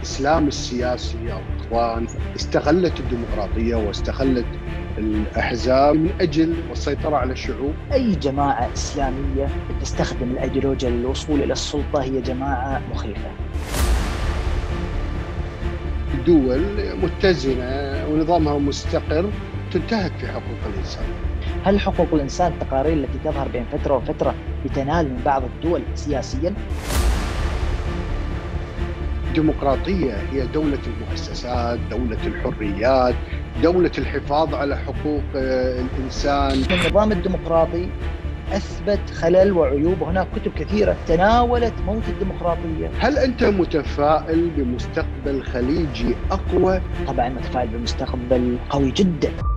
الإسلام السياسي أو الإخوان استغلت الديمقراطية واستغلت الأحزاب من أجل السيطرة على الشعوب. أي جماعة إسلامية تستخدم الأيديولوجيا للوصول إلى السلطة هي جماعة مخيفة. دول متزنة ونظامها مستقر تنتهك في حقوق الإنسان. هل حقوق الإنسان التقارير التي تظهر بين فترة وفترة بتنال من بعض الدول سياسياً؟ الديمقراطية هي دولة المؤسسات، دولة الحريات، دولة الحفاظ على حقوق الإنسان. النظام الديمقراطي أثبت خلل وعيوب، وهناك كتب كثيرة تناولت موت الديمقراطية. هل أنت متفائل بمستقبل خليجي أقوى؟ طبعاً متفائل بمستقبل قوي جداً.